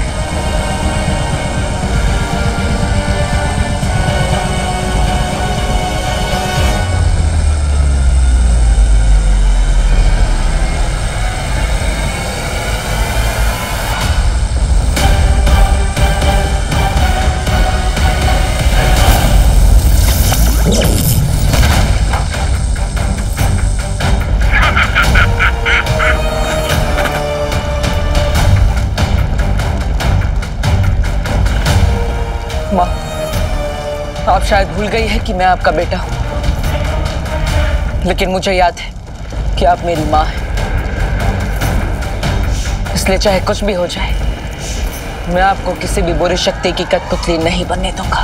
माँ, आप शायद भूल गई है कि मैं आपका बेटा हूं, लेकिन मुझे याद है कि आप मेरी माँ हैं। इसलिए चाहे कुछ भी हो जाए, मैं आपको किसी भी बुरी शक्ति की कठपुतली नहीं बनने दूंगा।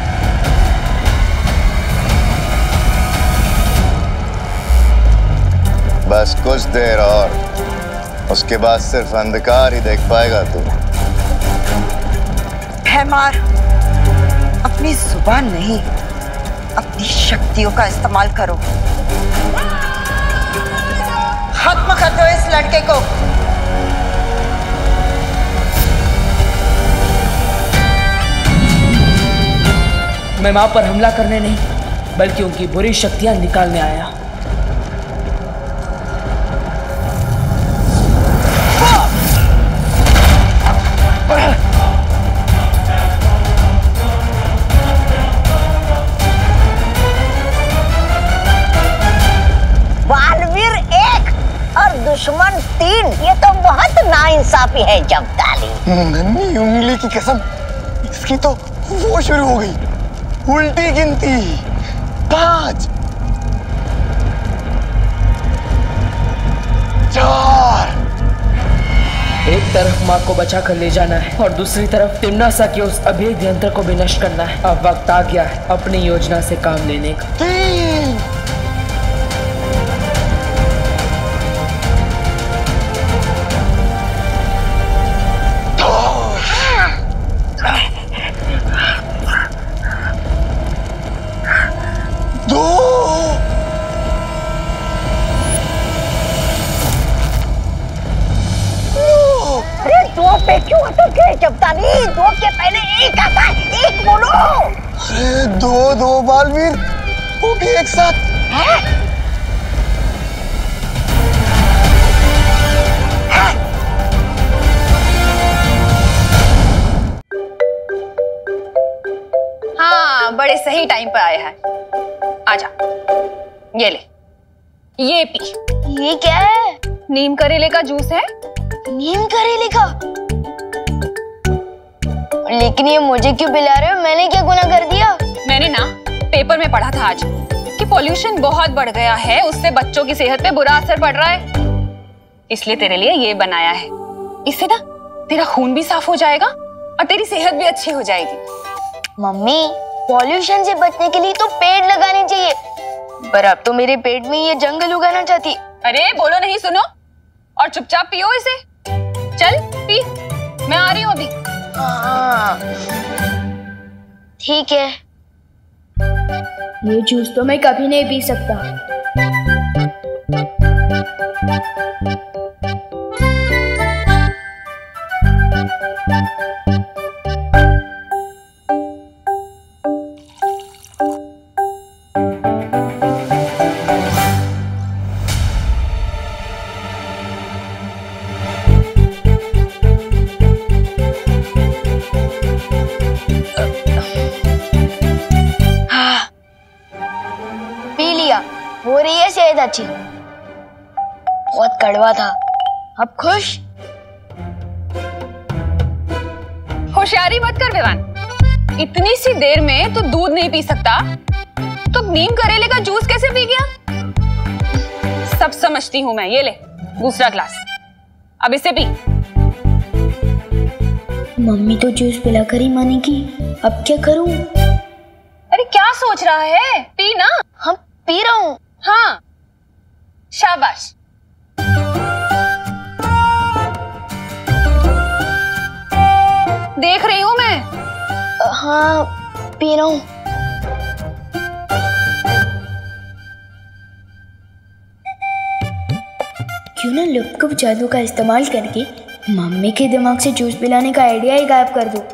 बस कुछ देर और, उसके बाद सिर्फ अंधकार ही देख पाएगा तू। मार, अपनी जुबान नहीं, अपनी शक्तियों का इस्तेमाल करो। खत्म कर दो इस लड़के को। मैं मां पर हमला करने नहीं, बल्कि उनकी बुरी शक्तियां निकालने आया। बालवीर 1 और दुश्मन 3, ये तो बहुत नाइंसाफी है जब्दाली। नन्ही उंगली की कसम, इसकी तो वो शुरू हो गई, उल्टी गिनती। 5 4। एक तरफ माँ को बचा कर ले जाना है और दूसरी तरफ तिम्नासा के उस अभेद यंत्र को भी नष्ट करना है। अब वक्त आ गया है अपनी योजना से काम लेने का। 3 2। अरे 2 पे क्यों अटक गए जब्दाली? 2 के पहले 1 आता है, 1 बोलो। अरे 2 बालवीर, वो भी एक साथ। है? हाँ, बड़े सही टाइम पर आया है। आजा, ये ले, ये पी। ये क्या है? नीम करेले का जूस है। नीम करेले का? लेकिन ये मुझे क्यों पिला रहे हो? मैंने क्या गुनाह कर दिया? मैंने ना पेपर में पढ़ा था आज कि पॉल्यूशन बहुत बढ़ गया है, उससे बच्चों की सेहत पे बुरा असर पड़ रहा है। इसलिए तेरे लिए ये बनाया है। इससे ना तेरा खून भी साफ हो जाएगा और तेरी सेहत भी अच्छी हो जाएगी। मम्मी, पॉल्यूशन से बचने के लिए तो पेड़ लगाने चाहिए, पर अब तो मेरे पेट में ये जंगल उगाना चाहती। अरे बोलो नहीं, सुनो और चुपचाप पियो इसे। चल पी, मैं आ रही हूँ अभी। हाँ ठीक है। ये जूस तो मैं कभी नहीं पी सकता। हो रही है सेहत अच्छी। बहुत कड़वा था, अब खुश? होशियारी मत कर विवान, इतनी सी देर में तो दूध नहीं पी सकता तो नीम करेले का जूस कैसे पी गया? सब समझती हूं मैं। ये ले दूसरा ग्लास, अब इसे पी। मम्मी तो जूस पिलाकर ही मानेगी, अब क्या करूं? अरे क्या सोच रहा है, पी ना। हम पी रहा हूं। हाँ शाबाश। देख रही हूं मैं। हाँ पी रहा हूं। क्यों ना लुप्त जादू का इस्तेमाल करके मम्मी के दिमाग से जूस पिलाने का आइडिया ही गायब कर दूं।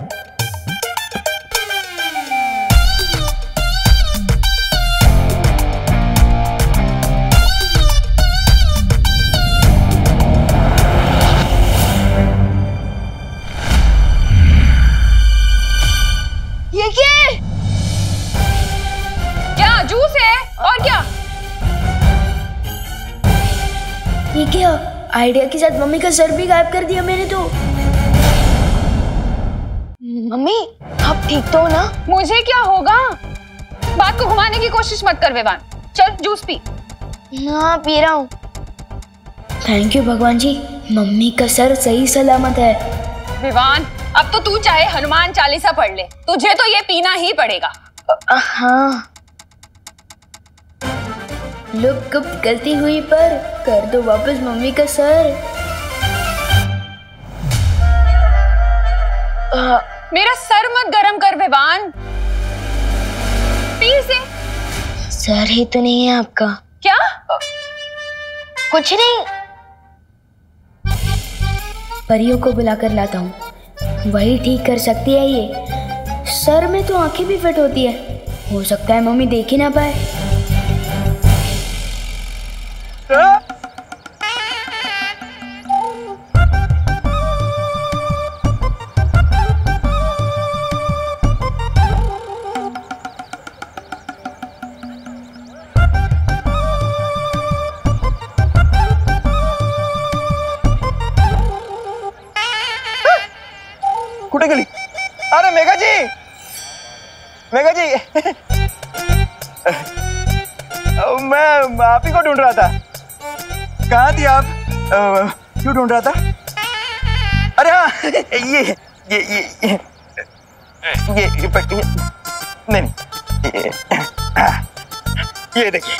ये क्या है? क्या जूस है और क्या? ये क्या? आइडिया के साथ मम्मी का सर भी गायब कर दिया मैंने तो। मम्मी आप ठीक तो हो ना? मुझे क्या होगा? बात को घुमाने की कोशिश मत कर विवान। चल जूस पी। हाँ पी रहा हूँ। थैंक यू भगवान जी, मम्मी का सर सही सलामत है। विवान, अब तो तू चाहे हनुमान चालीसा पढ़ ले, तुझे तो ये पीना ही पड़ेगा। हाँ। लोग कब गलती हुई पर कर दो वापस मम्मी का सर। मेरा सर मत गरम कर विवान, पी से। सर ही तो नहीं है आपका। क्या? कुछ नहीं। परियों को बुलाकर लाता हूँ, वही ठीक कर सकती है ये। सर में तो आंखें भी फिट होती है, हो सकता है मम्मी देख ही ना पाए। कुठे गेली? अरे मेघा जी, मेघा जी मैं आप ही को ढूंढ रहा था। कहाँ थी आप? क्यों ढूंढ रहा था? अरे हाँ, ये नहीं, ये देखिए।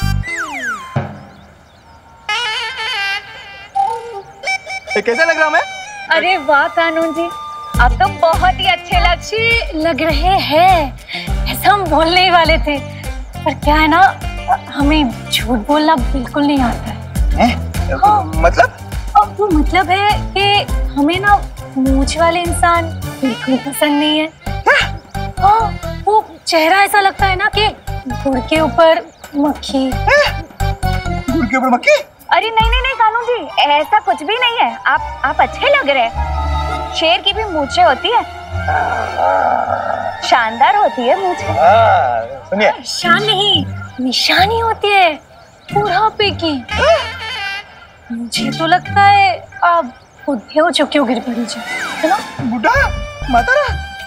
कैसा लग रहा मैं? अरे वाह कानून जी, आप तो बहुत ही अच्छे लग रहे हैं। ऐसा हम बोलने ही वाले थे, पर क्या है ना, हमें झूठ बोलना बिल्कुल नहीं आता है। हाँ। मतलब? अब वो मतलब है कि हमें ना मूंछ वाले इंसान बिल्कुल पसंद नहीं है। हाँ, वो चेहरा ऐसा लगता है ना कि गुड़ के ऊपर मक्खी। गुड़ के ऊपर मक्खी? अरे नहीं नहीं नहीं कानून जी, ऐसा कुछ भी नहीं है। आप अच्छे लग रहे हैं। शेर की भी मूंछें होती है, शानदार होती है मूंछें। सुनिए, शान नहीं, निशानी होती है बुढ़ापे की। मुझे तो लगता है आप बुढ़े हो चुके हो, गिर पड़ी जी, है ना? बुढ़ा मातारा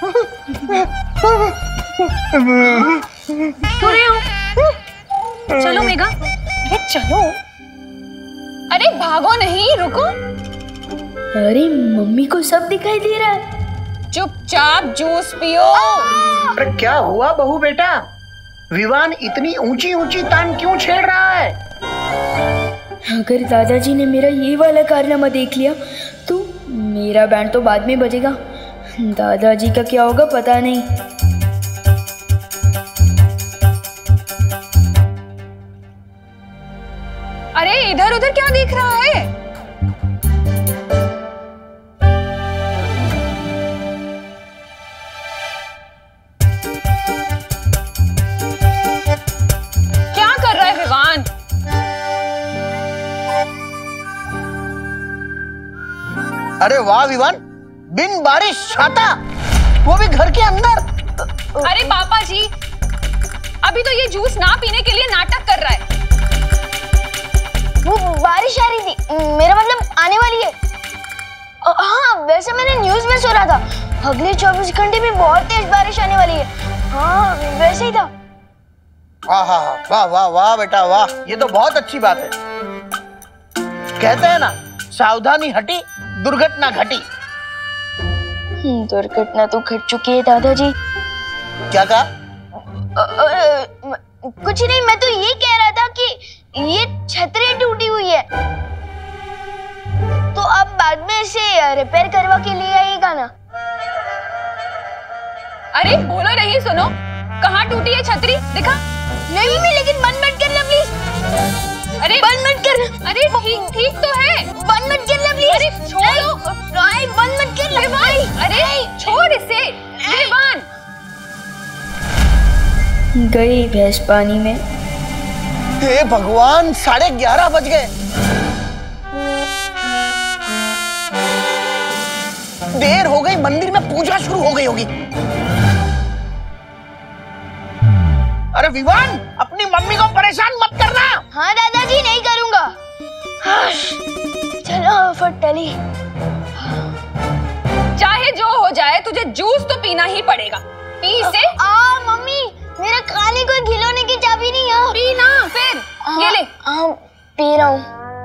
तो रहे हो। चलो मेघा, अरे चलो। अरे भागो नहीं, रुको। अरे मम्मी को सब दिखाई दे रहा है। चुपचाप जूस पियो। अरे क्या हुआ बहू बेटा? विवान इतनी ऊंची ऊंची तान क्यों छेड़ रहा है? अगर दादाजी ने मेरा ये वाला कारनामा देख लिया तो मेरा बैंड तो बाद में बजेगा। दादाजी का क्या होगा पता नहीं। अरे इधर उधर क्या देख रहा है? क्या कर रहा है विवान? अरे वाह विवान, बिन बारिश छाता, वो भी घर के अंदर। अरे पापा जी, अभी तो ये जूस ना पीने के लिए नाटक कर रहा है। वो बारिश आ रही थी, मेरा मतलब आने वाली है। हाँ, वैसे मैंने न्यूज़ में सुना था अगले 24 घंटे में बहुत तेज बारिश आने वाली है। हाँ, वैसे ही था। हाँ हाँ हाँ, वाह वाह वाह बेटा वाह, ये तो बहुत अच्छी बात है। कहते हैं ना, सावधानी हटी दुर्घटना घटी। दुर्घटना तो घट चुकी है दादाजी। क्या कहा? कुछ नहीं, मैं तो ये कह रहा था कि ये छतरी टूटी हुई है, तो अब बाद में इसे रिपेयर करवा के लिए आइएगा ना। अरे बोलो नहीं, सुनो, कहाँ टूटी है छतरी? दिखा। नहीं मम्मी, लेकिन बंद मत करना प्लीज। अरे बंद मत करना। अरे ठीक तो है, बंद मत करना प्लीज। अरे छोड़ो, बंद मत करना। अरे छोड़ इसे विवान। गई भैंस पानी में। हे भगवान, 11:30 बज गए। देर हो गई, मंदिर में पूजा शुरू हो गई होगी। अरे विवान, अपनी मम्मी को परेशान मत करना। हाँ दादाजी, नहीं करूंगा। चलो फटली। चाहे जो हो जाए, तुझे जूस तो पीना ही पड़ेगा। पी इसे। मम्मी मेरे खाने को खिलौने की चाबी नहीं है। पी ना फिर। ये ले। पी रहा हूँ।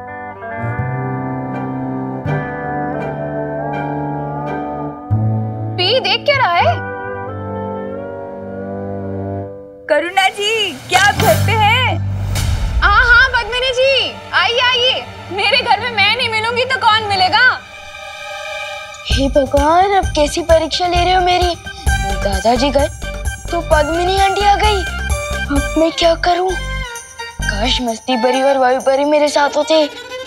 पी, देख क्या रहा है? करुणा जी क्या आप घर पे हैं? हाँ पद्मिनी जी, आइए आइए। मेरे घर में मैं नहीं मिलूंगी तो कौन मिलेगा? हे भगवान, अब कैसी परीक्षा ले रहे हो मेरी? दादाजी गए तो पद्मिनी आंटी आ गई। अब मैं क्या करूं? काश मस्ती परी और वायु परी मेरे साथ होते।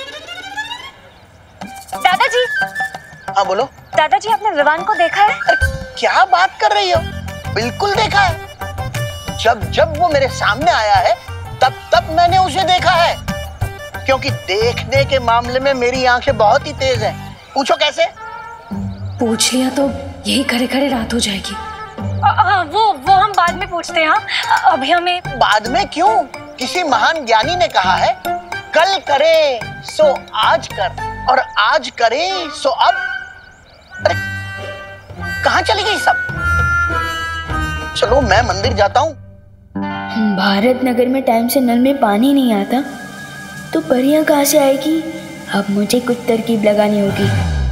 दादाजी। हाँ बोलो। दादाजी आपने विवान को देखा है? क्या बात कर रही हो? बिल्कुल देखा है। जब वो मेरे सामने आया है तब मैंने उसे देखा है। क्योंकि देखने के मामले में मेरी आंखें बहुत ही तेज हैं। पूछो कैसे? पूछ लिया तो यही खड़े खड़े रात हो जाएगी। वो हम बाद में पूछते हैं। अभी हमें। बाद में क्यों? किसी महान ज्ञानी ने कहा है, कल करे सो आज कर और आज करे सो अब। अरे कहाँ चली गई सब? चलो मैं मंदिर जाता हूँ। भारत नगर में टाइम से नल में पानी नहीं आता तो परियां कहाँ से आएगी? अब मुझे कुछ तरकीब लगानी होगी।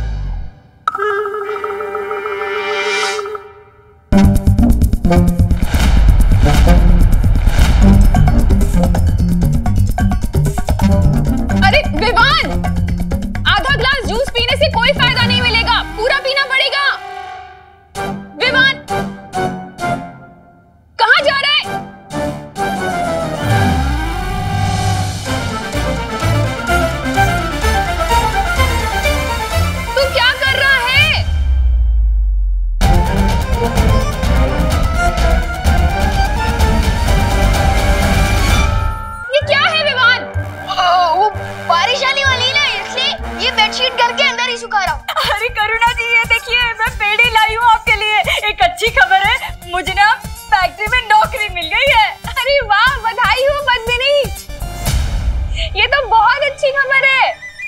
अरे विवान, आधा ग्लास जूस पीने से कोई फायदा नहीं मिलेगा, पूरा पीना पड़ेगा। विवान कहाँ जा रहा है? तू क्या कर रहा है? ये क्या है विवान? वो बारिश आने वाली है ना, इसलिए ये बेडशीट घर के अंदर ही सुखा रहा हूँ। अरे करुणा जी ये देखिए, मैं पेड़ी लाई हूँ आपके लिए। एक अच्छी खबर है, मुझे ना फैक्ट्री में नौकरी मिल गई है। अरे वाह, बधाई हो पद्मिनी। ये तो बहुत अच्छी खबर है।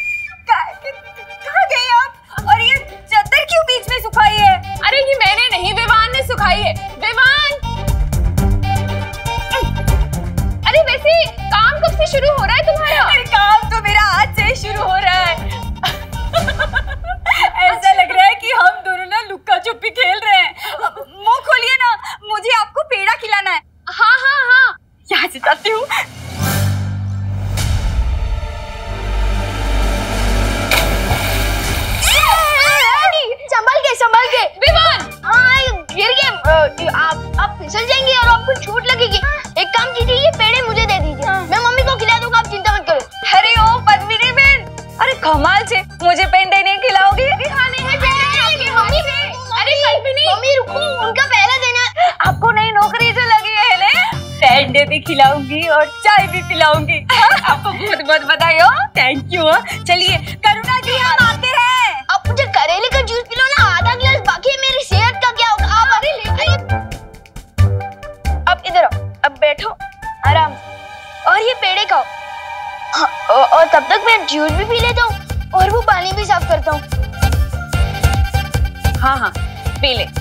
कहाँ गए आप? और ये चादर क्यों बीच में सुखाई है? अरे ये मैंने नहीं, विवान ने सुखाई है। विवान, अरे वैसे काम कब से शुरू हो रहा है तुम्हारा? अरे काम तो मेरा आज से शुरू हो रहा है। ऐसा लग रहा है कि हम दोनों ना लुक्का छुपी खेल रहे हैं। मुंह खोलिए ना, मुझे आपको पेड़ा खिलाना है। हाँ। यहाँ से जाती हूँ। संभल के विवान। गिर गए। आप फिसल जाएंगे और आपको चोट लगेगी। एक काम कीजिए, ये पेड़े मुझे दे दीजिए। मैं मम्मी को खिला दूंगा, आप चिंता मत करो। अरे ओ पद्मिनी बहन, अरे कमाल से मुझे पेड़े नहीं खिलाओगी? खाने हैं पेड़े मम्मी। अरे पद्मिनी, मम्मी रुको, उनका पहला देना। आपको नई नौकरी जो लगी है ना, पेड़े भी खिलाऊंगी और चाय भी पिलाऊंगी। आपको बहुत बहुत बधाई हो। Thank you. चलिए करुणा जी हम आते हैं। आप मुझे करेले का जूस पिलो ना, आधा गिलास बाकी है। मेरी सेहत का क्या होगा? आप अरे अब इधर आओ, अब बैठो आराम और ये पेड़े खाओ। और तब तक मैं जूस भी पी लेता हूँ और वो पानी भी साफ करता हूँ। हाँ पी ले।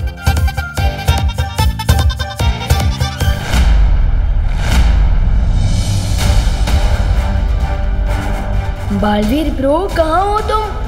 बालवीर ब्रो, कहाँ हो तुम?